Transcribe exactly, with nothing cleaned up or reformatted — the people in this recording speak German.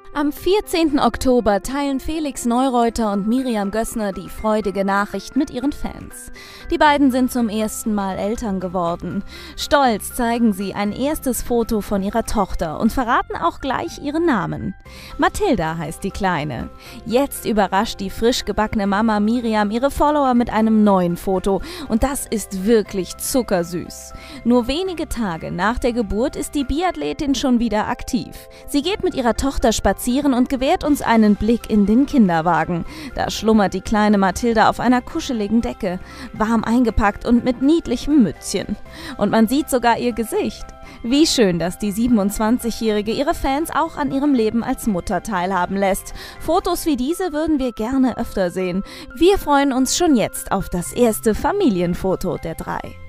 Am vierzehnten Oktober teilen Felix Neureuter und Miriam Gössner die freudige Nachricht mit ihren Fans. Die beiden sind zum ersten Mal Eltern geworden. Stolz zeigen sie ein erstes Foto von ihrer Tochter und verraten auch gleich ihren Namen. Mathilda heißt die Kleine. Jetzt überrascht die frisch gebackene Mama Miriam ihre Follower mit einem neuen Foto und das ist wirklich zuckersüß. Nur wenige Tage nach der Geburt ist die Biathletin schon wieder aktiv. Sie geht mit ihrer Tochter spazieren und gewährt uns einen Blick in den Kinderwagen. Da schlummert die kleine Mathilda auf einer kuscheligen Decke, warm eingepackt und mit niedlichem Mützchen. Und man sieht sogar ihr Gesicht. Wie schön, dass die siebenundzwanzigjährige ihre Fans auch an ihrem Leben als Mutter teilhaben lässt. Fotos wie diese würden wir gerne öfter sehen. Wir freuen uns schon jetzt auf das erste Familienfoto der drei.